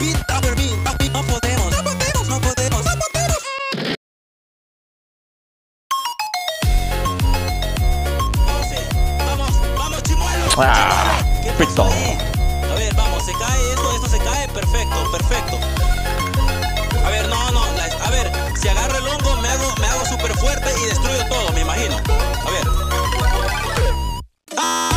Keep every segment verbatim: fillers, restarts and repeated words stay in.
beat over me, papi, no podemos, no podemos, no podemos, no podemos. Vamos, sí, vamos, vamos, chimuelo. Ah, ¿Qué pito. pasó ahí? A ver, vamos, se cae esto, esto se cae, perfecto, perfecto. A ver, no, no, la- a ver, si agarro el hongo me hago, me hago súper fuerte y destruyo todo, me imagino. A ver. ¡Ah!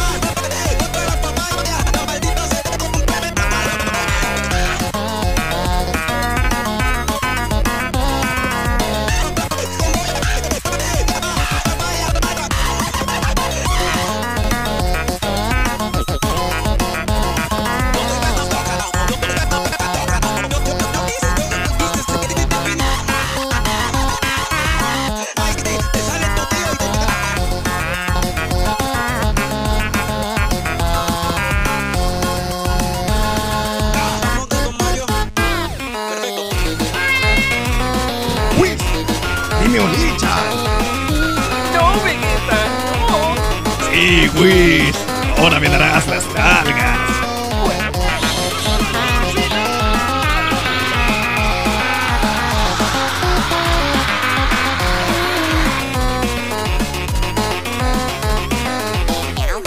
¡Dime un licha! No, Vegeta, no. ¡Sí, Whis! ¡Ahora me darás las nalgas!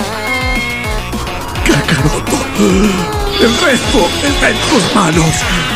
¡Kakaroto! ¡El resto está en tus manos!